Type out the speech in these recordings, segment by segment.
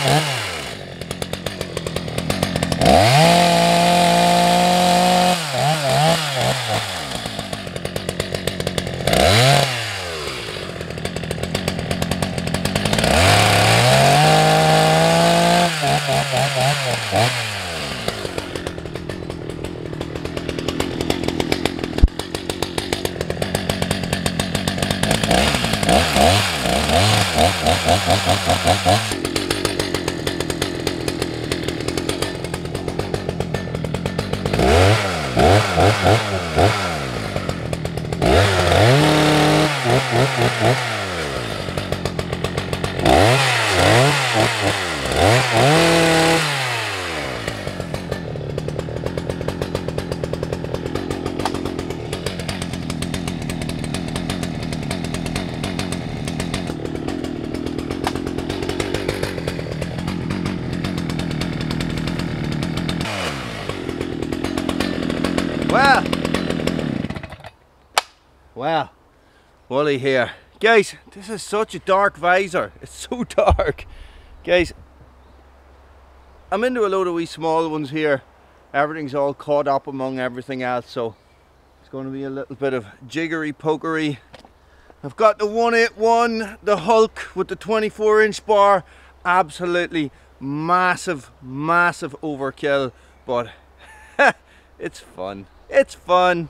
Wow, Wally here. Guys, this is such a dark visor. It's so dark. Guys, I'm into a load of wee small ones here. Everything's all caught up among everything else, so it's going to be a little bit of jiggery pokery. I've got the 181, the Hulk with the 24-inch bar. Absolutely massive, massive overkill, but it's fun. It's fun.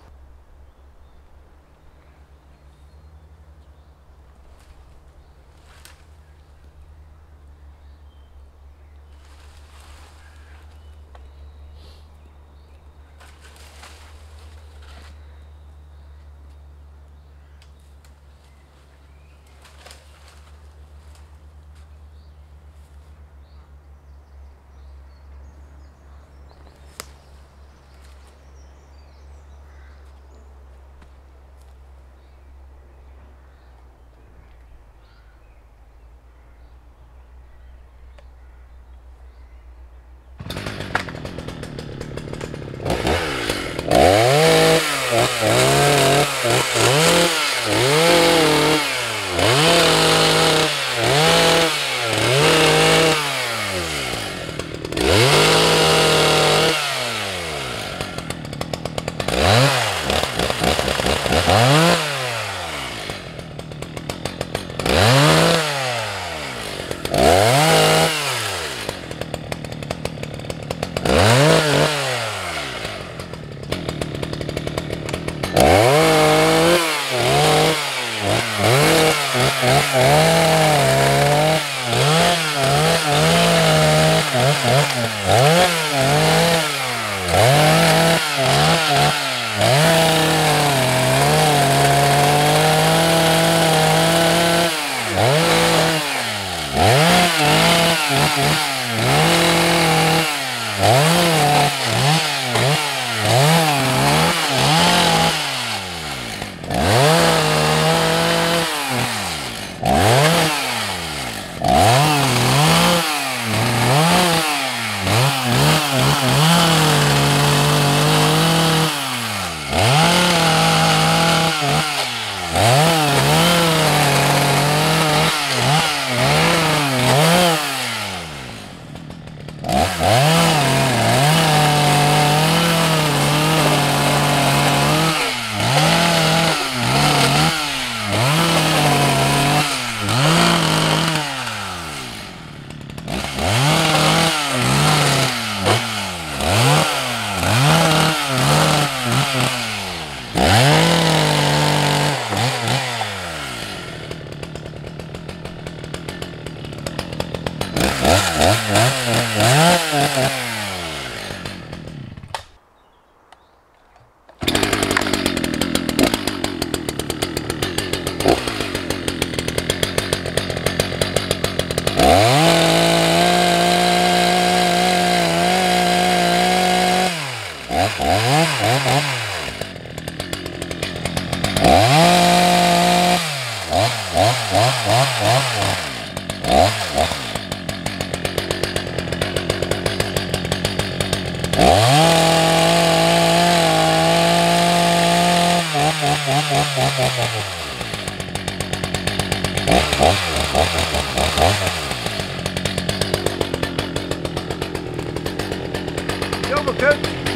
Okay.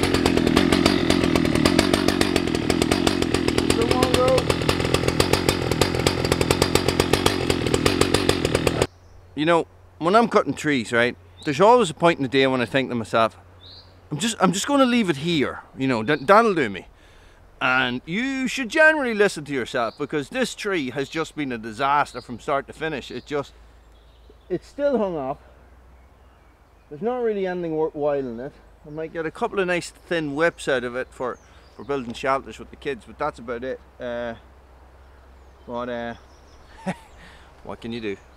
Come on, go. You know, when I'm cutting trees, right, there's always a point in the day when I think to myself, I'm just going to leave it here. You know, that'll do me. And you should generally listen to yourself, because this tree has just been a disaster from start to finish. It's still hung up. There's not really anything worthwhile in it. I might get a couple of nice thin whips out of it for building shelters with the kids, but that's about it. What can you do?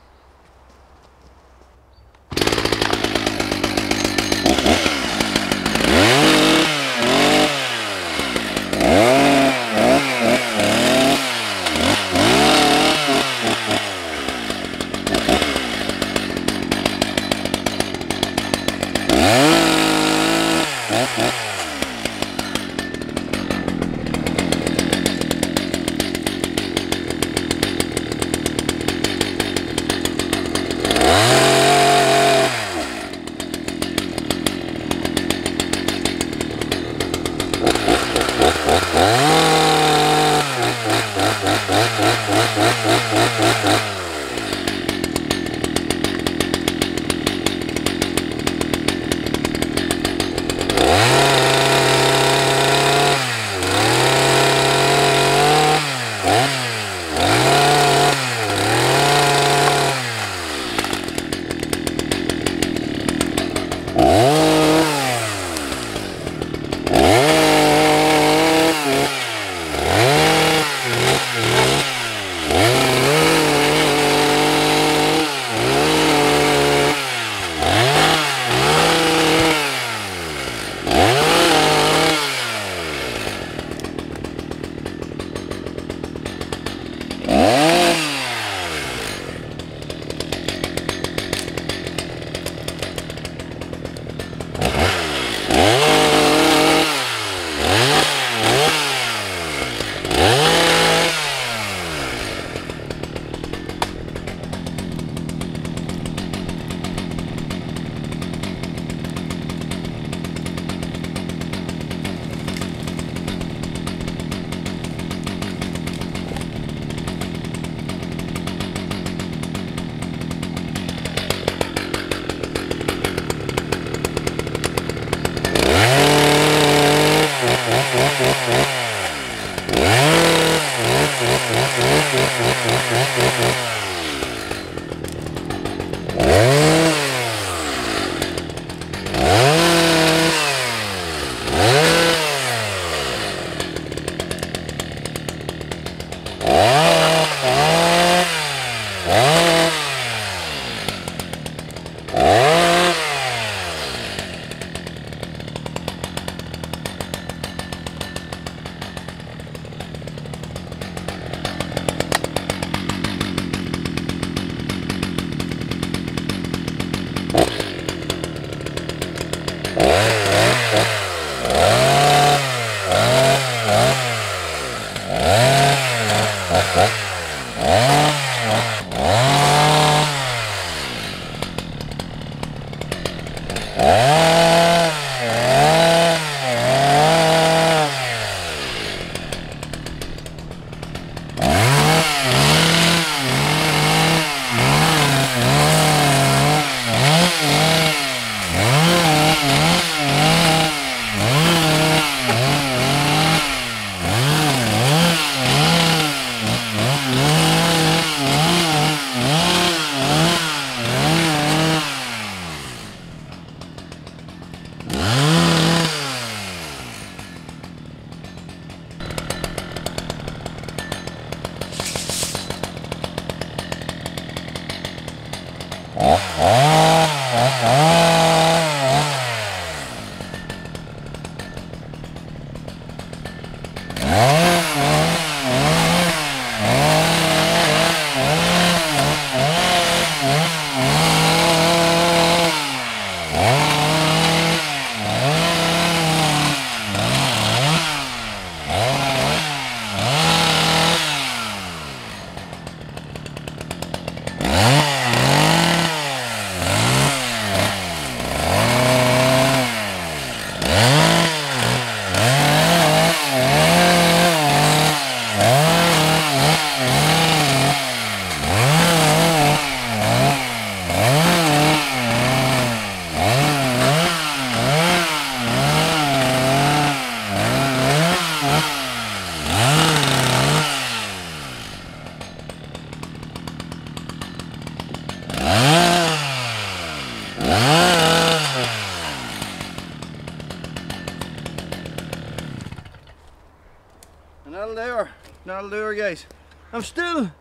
that'll do her, guys. I'm still...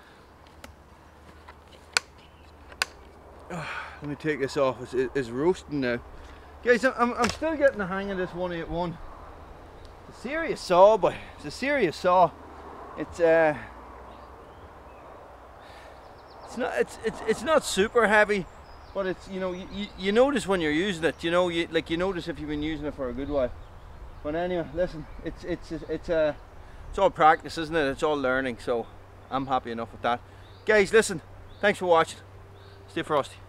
let me take this off, it's roasting now. Guys, I'm still getting the hang of this 181. It's a serious saw, boy. It's a serious saw. It's not super heavy, but it's, you know, you notice when you're using it, you know, you notice if you've been using it for a good while. But anyway, listen, it's all practice, isn't it? It's all learning, so I'm happy enough with that. Guys, listen, thanks for watching. Stay frosty.